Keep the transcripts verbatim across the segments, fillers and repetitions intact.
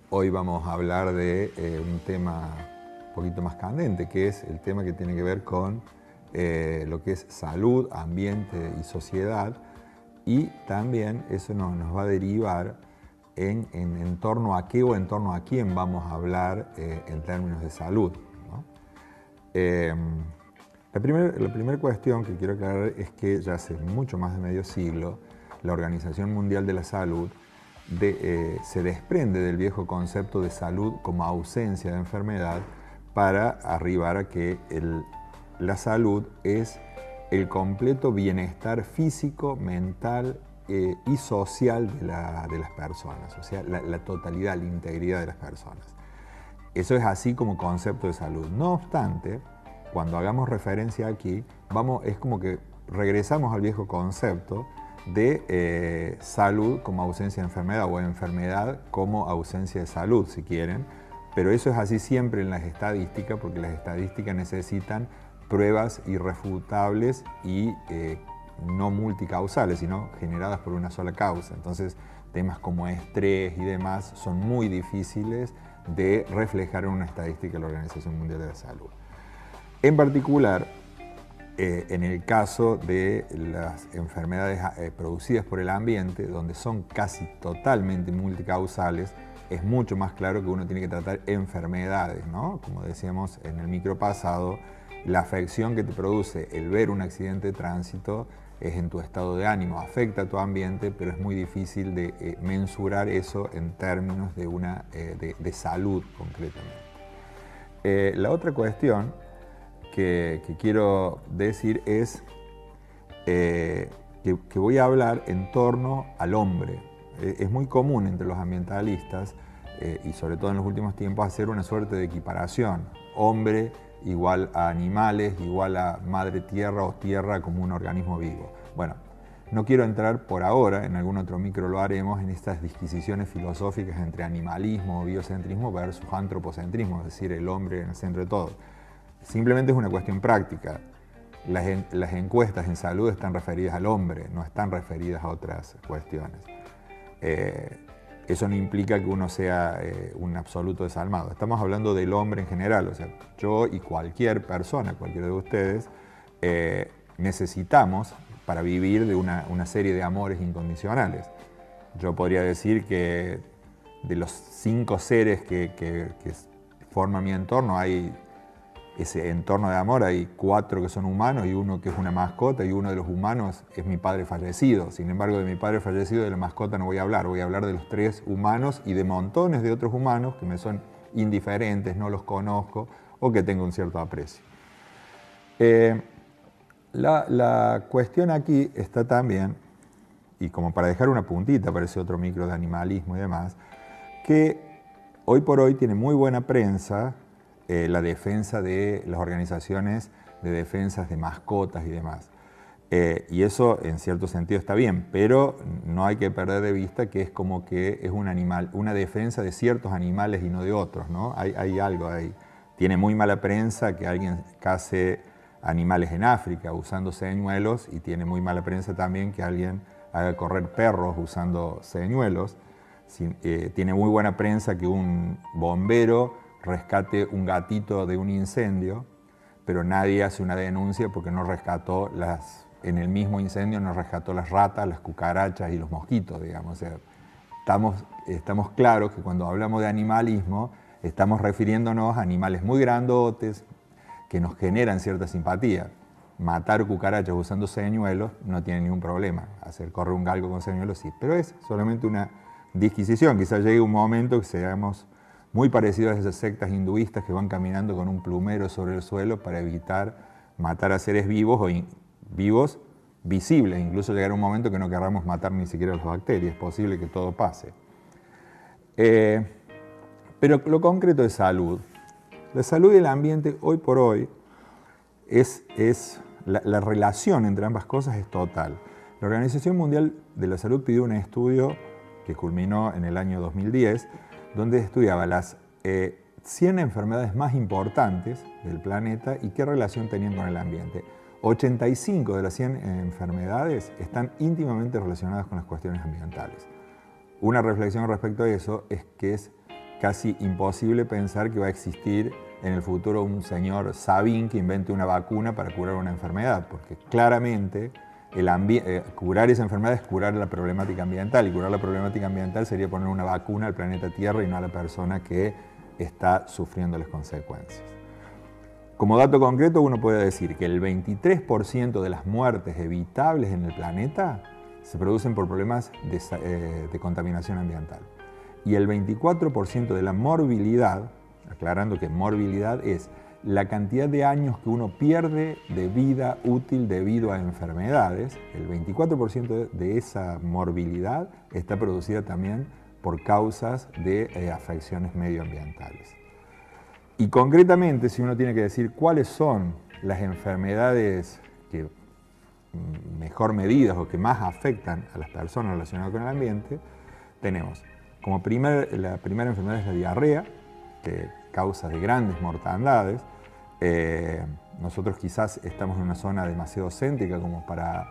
Hoy vamos a hablar de eh, un tema un poquito más candente, que es el tema que tiene que ver con eh, lo que es salud, ambiente y sociedad, y también eso nos, nos va a derivar en, en, en torno a qué o en torno a quién vamos a hablar eh, en términos de salud, ¿no? Eh, la primera la primer cuestión que quiero aclarar es que ya hace mucho más de medio siglo la Organización Mundial de la Salud de, eh, se desprende del viejo concepto de salud como ausencia de enfermedad para arribar a que el, la salud es el completo bienestar físico, mental eh, y social de, la, de las personas, o sea, la, la totalidad, la integridad de las personas. Eso es así como concepto de salud. No obstante, cuando hagamos referencia aquí, vamos, es como que regresamos al viejo concepto de eh, salud como ausencia de enfermedad o enfermedad como ausencia de salud, si quieren. Pero eso es así siempre en las estadísticas, porque las estadísticas necesitan pruebas irrefutables y eh, no multicausales, sino generadas por una sola causa. Entonces, temas como estrés y demás son muy difíciles de reflejar en una estadística de la Organización Mundial de la Salud. En particular, eh, en el caso de las enfermedades eh, producidas por el ambiente, donde son casi totalmente multicausales, es mucho más claro que uno tiene que tratar enfermedades, ¿no? Como decíamos en el micro pasado, la afección que te produce el ver un accidente de tránsito es en tu estado de ánimo, afecta a tu ambiente, pero es muy difícil de eh, mensurar eso en términos de, una, eh, de, de salud concretamente. Eh, la otra cuestión que, que quiero decir es eh, que, que voy a hablar en torno al hombre. Eh, es muy común entre los ambientalistas, eh, y sobre todo en los últimos tiempos, hacer una suerte de equiparación. Hombre igual a animales, igual a madre tierra o tierra como un organismo vivo. Bueno, no quiero entrar por ahora, en algún otro micro lo haremos, en estas disquisiciones filosóficas entre animalismo o biocentrismo versus antropocentrismo, es decir, el hombre en el centro de todo. Simplemente es una cuestión práctica. Las, en, las encuestas en salud están referidas al hombre, no están referidas a otras cuestiones. Eh, eso no implica que uno sea eh, un absoluto desalmado. Estamos hablando del hombre en general, o sea, yo y cualquier persona, cualquiera de ustedes, eh, necesitamos para vivir de una, una serie de amores incondicionales. Yo podría decir que de los cinco seres que, que, que forman mi entorno, hay ese entorno de amor, hay cuatro que son humanos y uno que es una mascota, y uno de los humanos es mi padre fallecido. Sin embargo, de mi padre fallecido y de la mascota no voy a hablar, voy a hablar de los tres humanos y de montones de otros humanos que me son indiferentes, no los conozco o que tengo un cierto aprecio. Eh, la, la cuestión aquí está también, y como para dejar una puntita para ese otro micro de animalismo y demás, que hoy por hoy tiene muy buena prensa Eh, la defensa de las organizaciones de defensas de mascotas y demás. Eh, y eso en cierto sentido está bien, pero no hay que perder de vista que es como que es un animal, una defensa de ciertos animales y no de otros, ¿no? Hay, hay algo ahí. Tiene muy mala prensa que alguien case animales en África usando señuelos, y tiene muy mala prensa también que alguien haga correr perros usando señuelos. Sí, eh, tiene muy buena prensa que un bombero rescate un gatito de un incendio, pero nadie hace una denuncia porque no rescató las, en el mismo incendio no rescató las ratas, las cucarachas y los mosquitos, digamos. O sea, estamos, estamos claros que cuando hablamos de animalismo estamos refiriéndonos a animales muy grandotes que nos generan cierta simpatía. Matar cucarachas usando señuelos no tiene ningún problema. Hacer correr un galgo con señuelos sí, pero es solamente una disquisición. Quizás llegue un momento que seamos muy parecidos a esas sectas hinduistas que van caminando con un plumero sobre el suelo para evitar matar a seres vivos o vivos visibles. Incluso llegará un momento que no querramos matar ni siquiera a las bacterias. Es posible que todo pase. Eh, pero lo concreto es salud. La salud y el ambiente hoy por hoy es, es la, la relación entre ambas cosas es total. La Organización Mundial de la Salud pidió un estudio que culminó en el año dos mil diez, donde estudiaba las eh, cien enfermedades más importantes del planeta y qué relación tenían con el ambiente. ochenta y cinco de las cien enfermedades están íntimamente relacionadas con las cuestiones ambientales. Una reflexión respecto a eso es que es casi imposible pensar que va a existir en el futuro un señor Sabin que invente una vacuna para curar una enfermedad, porque claramente el eh, curar esa enfermedad es curar la problemática ambiental, y curar la problemática ambiental sería poner una vacuna al planeta Tierra y no a la persona que está sufriendo las consecuencias. Como dato concreto, uno puede decir que el veintitrés por ciento de las muertes evitables en el planeta se producen por problemas de, eh, de contaminación ambiental. Y el veinticuatro por ciento de la morbilidad, aclarando que morbilidad es la cantidad de años que uno pierde de vida útil debido a enfermedades, el veinticuatro por ciento de esa morbilidad está producida también por causas de eh, afecciones medioambientales. Y concretamente, si uno tiene que decir cuáles son las enfermedades que mejor medidas o que más afectan a las personas relacionadas con el ambiente, tenemos como primer, la primera enfermedad es la diarrea, que causa de grandes mortandades. Eh, nosotros quizás estamos en una zona demasiado céntrica como para,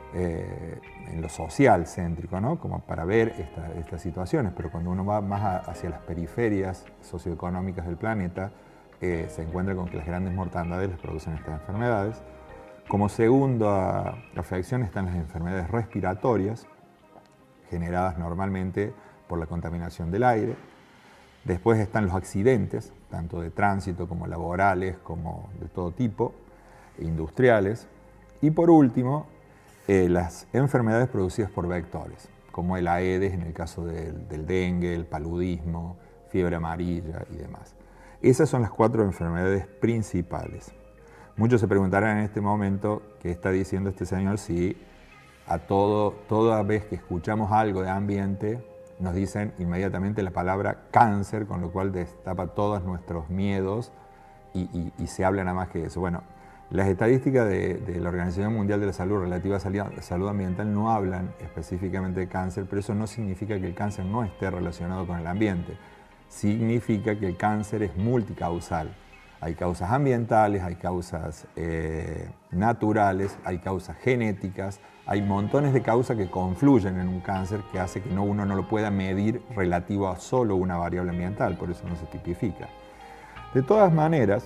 eh, en lo social céntrico, ¿no? Como para ver esta, estas situaciones, pero cuando uno va más a, hacia las periferias socioeconómicas del planeta, eh, se encuentra con que las grandes mortandades les producen estas enfermedades. Como segunda afección están las enfermedades respiratorias, generadas normalmente por la contaminación del aire. Después están los accidentes, tanto de tránsito como laborales, como de todo tipo, industriales. Y por último, eh, las enfermedades producidas por vectores, como el Aedes en el caso del, del dengue, el paludismo, fiebre amarilla y demás. Esas son las cuatro enfermedades principales. Muchos se preguntarán en este momento qué está diciendo este señor si a todo, toda vez que escuchamos algo de ambiente nos dicen inmediatamente la palabra cáncer, con lo cual destapa todos nuestros miedos y, y, y se habla nada más que eso. Bueno, las estadísticas de, de la Organización Mundial de la Salud relativas a la salud ambiental no hablan específicamente de cáncer, pero eso no significa que el cáncer no esté relacionado con el ambiente. Significa que el cáncer es multicausal. Hay causas ambientales, hay causas eh, naturales, hay causas genéticas, hay montones de causas que confluyen en un cáncer que hace que no, uno no lo pueda medir relativo a solo una variable ambiental, por eso no se tipifica. De todas maneras,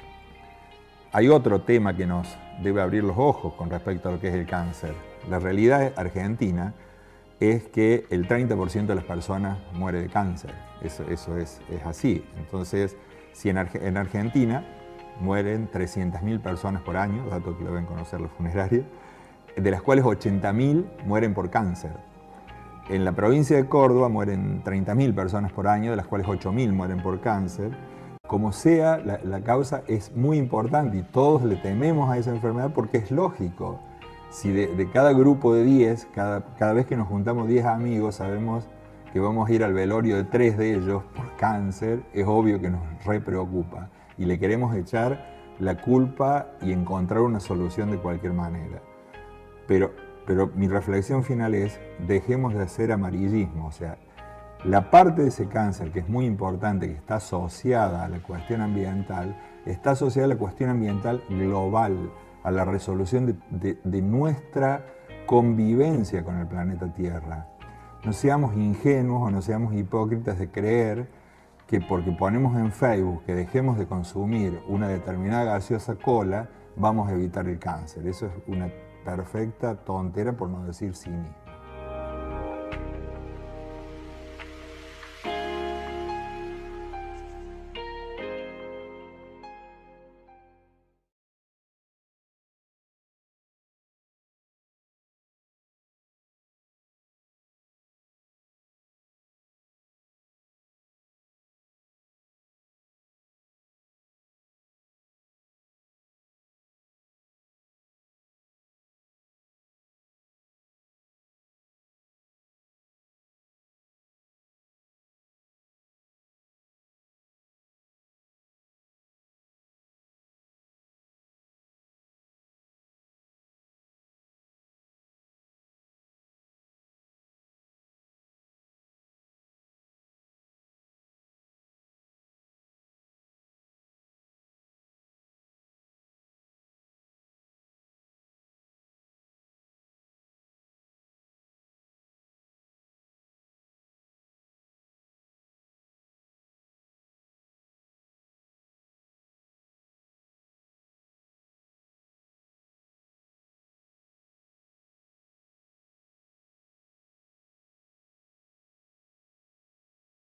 hay otro tema que nos debe abrir los ojos con respecto a lo que es el cáncer. La realidad argentina es que el treinta por ciento de las personas muere de cáncer. Eso, eso es, es así. Entonces, si en, Arge en Argentina mueren trescientas mil personas por año, dato que lo deben conocer los funerarios, de las cuales ochenta mil mueren por cáncer. En la provincia de Córdoba mueren treinta mil personas por año, de las cuales ocho mil mueren por cáncer. Como sea, la, la causa es muy importante y todos le tememos a esa enfermedad porque es lógico. Si de, de cada grupo de diez, cada, cada vez que nos juntamos diez amigos, sabemos que vamos a ir al velorio de tres de ellos por cáncer, es obvio que nos re preocupa y le queremos echar la culpa y encontrar una solución de cualquier manera. Pero, pero mi reflexión final es, dejemos de hacer amarillismo, o sea, la parte de ese cáncer que es muy importante, que está asociada a la cuestión ambiental, está asociada a la cuestión ambiental global, a la resolución de, de, de nuestra convivencia con el planeta Tierra. No seamos ingenuos o no seamos hipócritas de creer que porque ponemos en Facebook que dejemos de consumir una determinada gaseosa cola, vamos a evitar el cáncer. Eso es una perfecta tontera, por no decir cinismo.